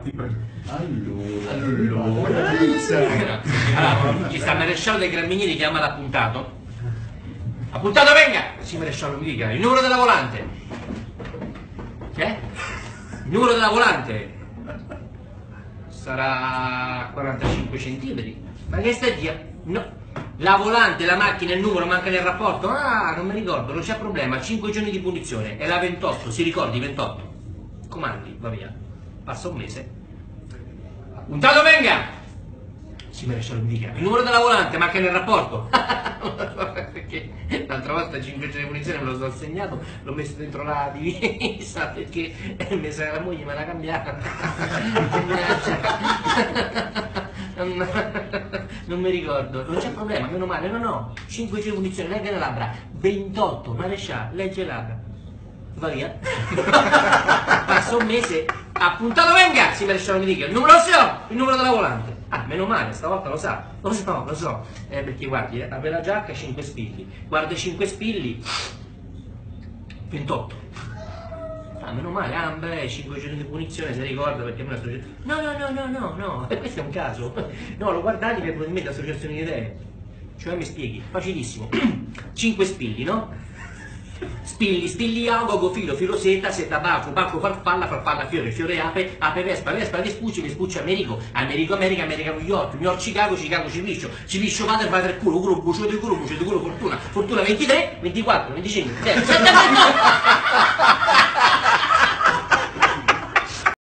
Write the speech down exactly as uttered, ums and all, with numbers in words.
Allora, allora, allora, ci sta il maresciallo dei carabinieri chiama l'appuntato. Appuntato, venga! Sì, maresciallo, mi dica, il numero della volante. Che? Il numero della volante sarà quarantacinque centimetri. Ma che stai via? No. La volante, la macchina, il numero manca nel rapporto? Ah, non mi ricordo, non c'è problema. cinque giorni di punizione. È la ventotto, si ricordi, ventotto. Comandi, va via. Passa un mese. Appuntato, venga! Sì, maresciallo, mi dica. Il numero della volante manca nel rapporto? Perché l'altra volta cinque giorni di punizione me lo sono segnato, l'ho messo dentro la divisa perché mi sa la moglie me l'ha cambiata. Non, non mi ricordo, non c'è problema, meno male, no no, cinque giorni di punizione, legge le labbra, ventotto, maresciallo, legge le labbra, va via. Passa un mese, appuntato, venga! Sì, maresciallo, mi dica, il numero ce l'ho, il numero della volante. Ah, meno male, stavolta lo sa, lo so, lo so, eh, perché guardi, eh, apre la giacca, cinque spilli, guarda cinque spilli, ventotto. Ah, meno male, ah, beh, cinque giorni di punizione, se ricorda, perché me la no, no, no, no, no, no, questo è un caso. No, lo guardate per probabilmente associazione di idee. Cioè, mi spieghi, facilissimo. cinque spilli, no? Spilli, spilli, agogo, filo, filo, seta, seta, baco, baco, farfalla, farfalla, fiore, fiore, ape, ape, vespa, vespa, vespucci, vespucci, Americo, Americo, America, America, New York, New York, Chicago, Chicago, Cipiscio, Cipiscio, padre, padre, culo, culo, bucio di culo, bucio di culo, fortuna, fortuna, ventitré, ventiquattro, venticinque, sette, sette, no!